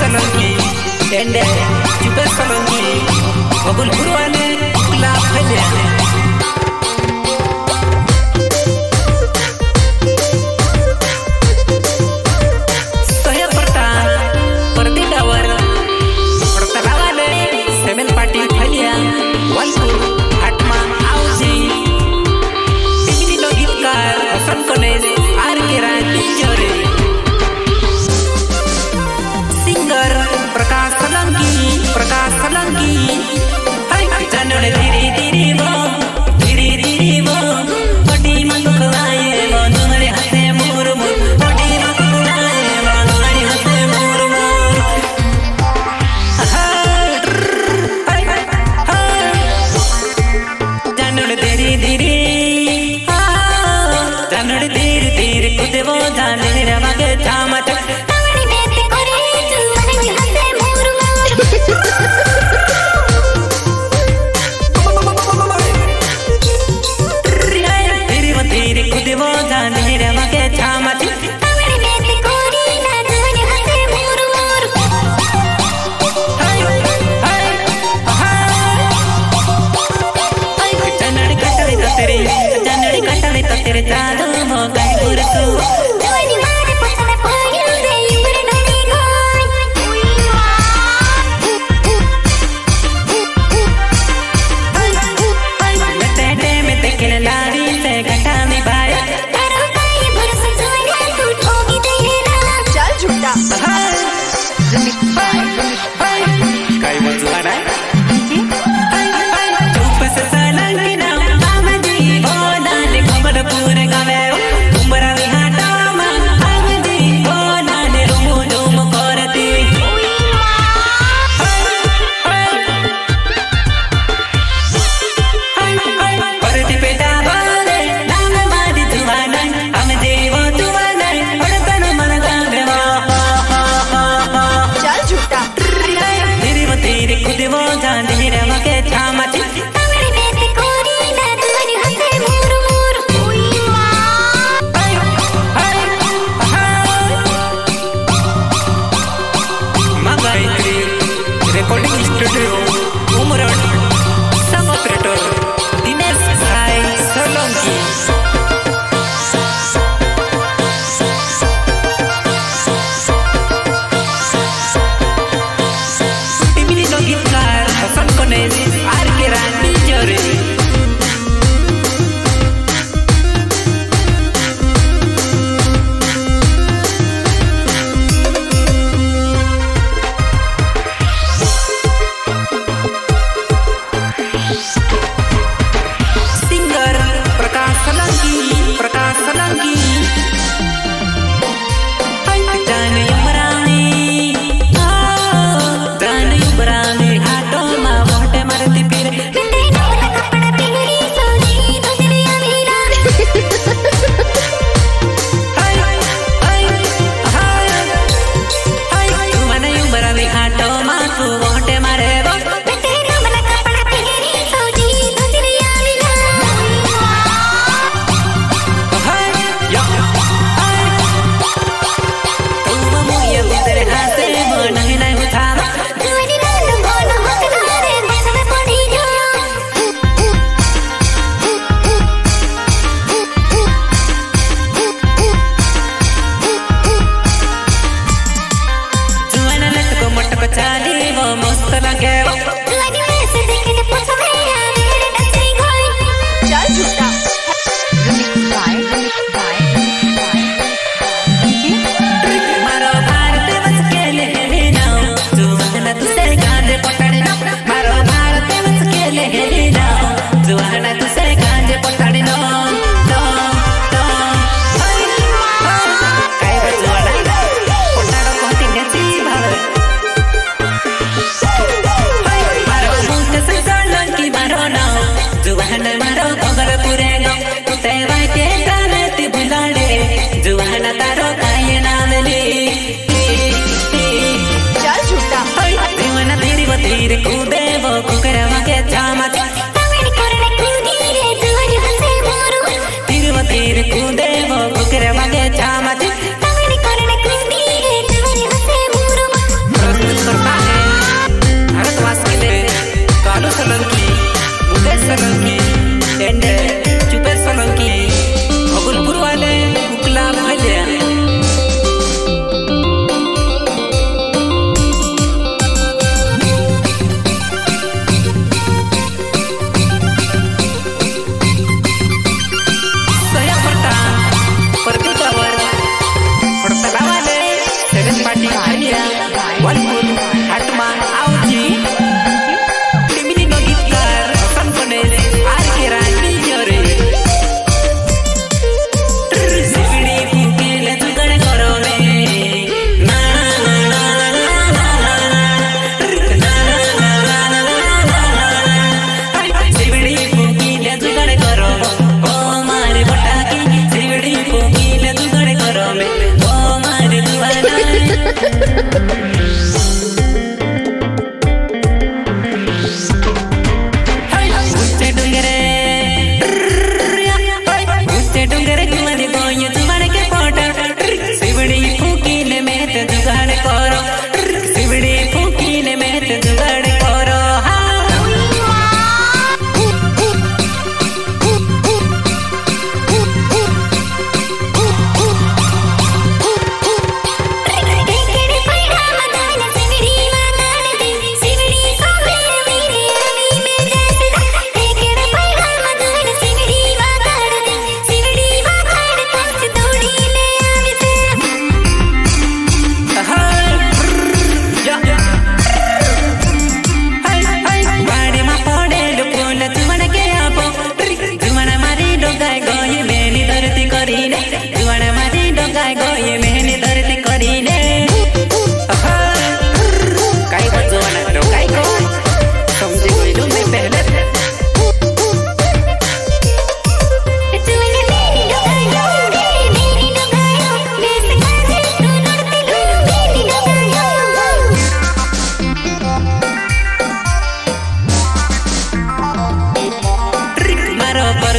Salongi, Dende, juga Salongi, mobil buruannya, gelap aja. Saya pertidawar, pertelawan, semen party kaya, walpur, hatma, auzi, ini logikar, asan kones, arkira tinjore. Prakash सलंगी हाय जानड़ धीरे धीरे वो बड़ी मखवाए वो तुम्हारे हंसे मोर मोर बड़ी मखवाए वो तुम्हारे हंसे मोर मोर जानड़ धीरे धीरे खुद वो जाने रवा के चामच तेरे जादू हो गए पुरसू जवानी मारे पसंद पायल दे इबड़े ननी गाय मैं तेरे में देखने लारी से घटा में बाया तेरा काई पुरसू जाने टूट होगी तेरे ना चल झूठा काई मजवाना पूरे गावे उमरा विहाटा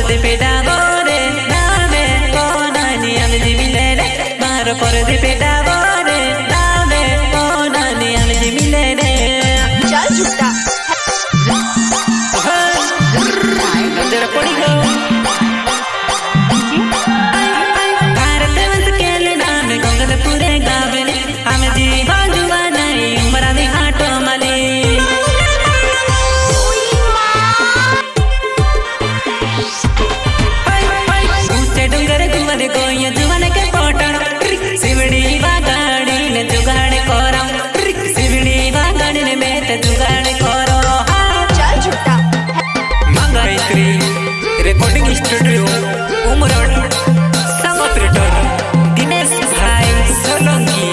पर्दे पे डाबो रे नामे कोनानी हम जी मिले रे मारो पर्दे पे डाबो रे नामे कोनानी हम जी मिले रे चल झूठा नजर पड़ी गो भारत वंश के नाम गंगल पूरे गावले हम जी बाजुआ नहीं उमरा दी हाटो मले गोया जुवान के पोटन सिवड़ी बागाड़ी ने जुगाड़ कोरम सिवड़ी बागाड़ी ने मेत जुगाड़ कोरो चल झूठा मंगाइत्री रिकॉर्डिंग स्टूडियो उमरोड संग ऑपरेटर दिनेश भाई सोलंकी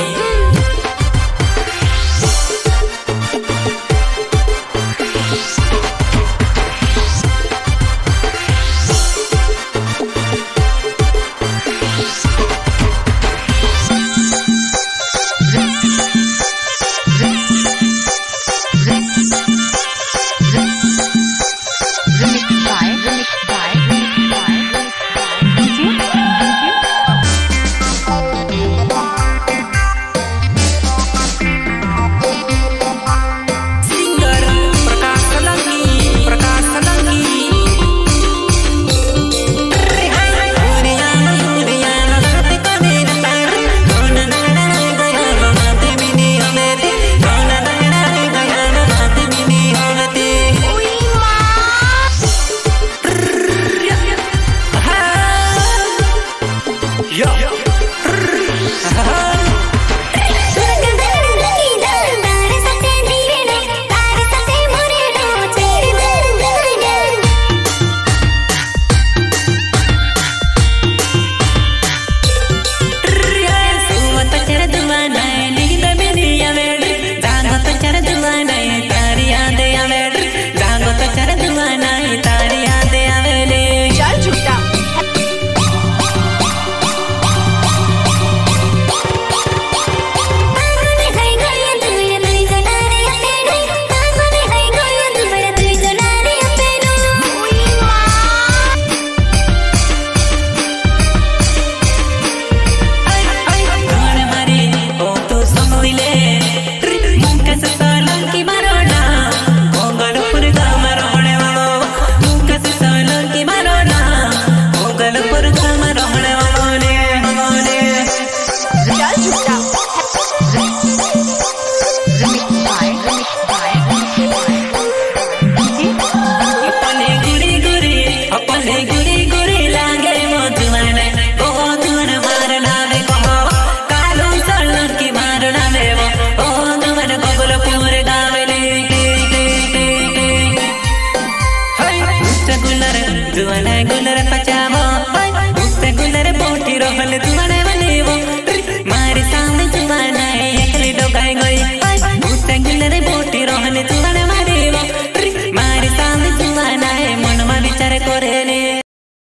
गुलर पचावो उससे गुलर बोटी रोहल तुम्हारे बनेवो मारे सामने तुम्हारा एकली डोगाई गई उससे गुलर बोटी रोहल तुम्हारे बनेवो मारे सामने तुम्हारा मन में विचार करे